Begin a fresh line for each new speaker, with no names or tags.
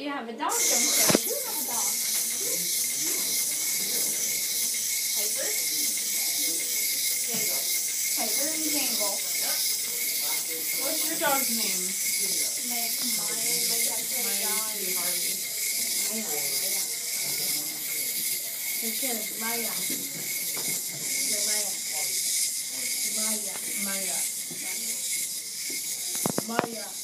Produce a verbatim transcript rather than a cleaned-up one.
You have a dog, don't you? You have a dog. Piper? Jangle. Piper and Jangle. What's your dog's name? Meg. Mine. My dad's name is John. Harvey. Maya. Maya. You're kidding. Maya. You're Maya. Maya. Maya. Maya.